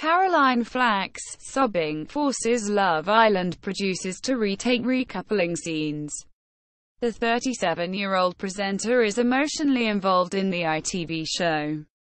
Caroline Flack's "Sobbing" forces Love Island producers to retake recoupling scenes. The 37-year-old presenter is emotionally involved in the ITV show.